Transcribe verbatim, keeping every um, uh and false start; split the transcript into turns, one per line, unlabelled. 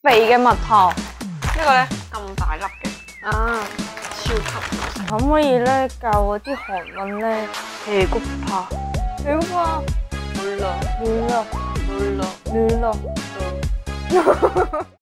肥嘅蜜糖。
呢個咧咁大粒嘅
啊，
超級好食。
可唔可以咧教我啲韓文咧？
皮骨扒，
皮骨扒，
好啦，
嫩咯，
好啦，
嫩咯。